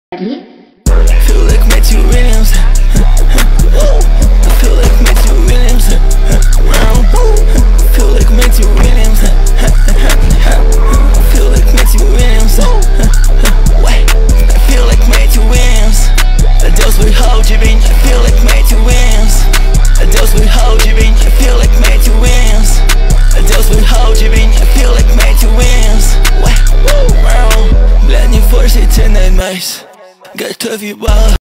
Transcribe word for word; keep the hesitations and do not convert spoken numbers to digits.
Ready? Feel like Matthew Williams. I feel like Matthew Williams. Feel like Matthew Williams. Feel like Matthew Williams. I feel like Matthew Williams. Deus will hold you bem. I feel like Matthew Williams. Deus will hold you bem. I feel like Matthew Williams. Deus will hold you bem. I feel like Matthew Williams. Blending force tonight, mais. Gosto de